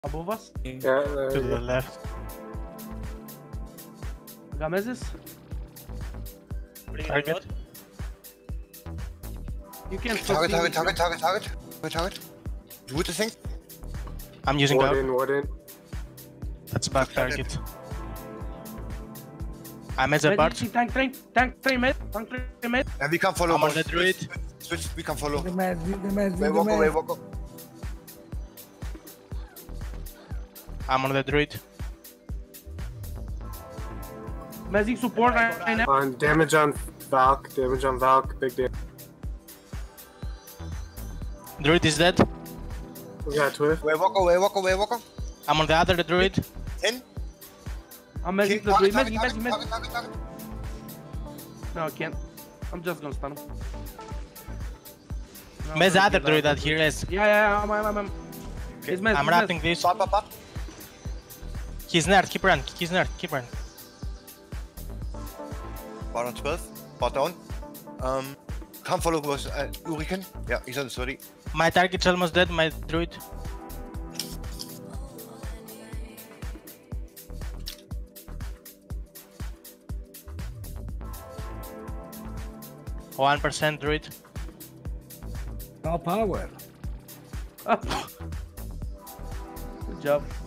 Above us? Yeah, To the left. Gamezis? Target. You can Target. Do the thing. I'm using ward Daoc. in, ward in. That's back target. I'm as a part. Tank train mid. And we can follow. I'm on the druid. Switch, we can follow. The mad. Wave walk. I'm on the druid. Magic support right now. On damage on Valk, big damage. Druid is dead. We got Twift. Wave walker. I'm on the other druid. 10. I'm magic the druid. Magic. Target. No, I can't. I'm just gonna stun him. No, Mez I'm other gonna druid get that here is. Yeah, I'm. It's Mez. I'm wrapping this. Pop. He's nerd. Keep run. Bar on 12. Bar down. Come follow was Uriken. Yeah, he's on the 30. My target's almost dead. My druid. %, druid. No power. Good job.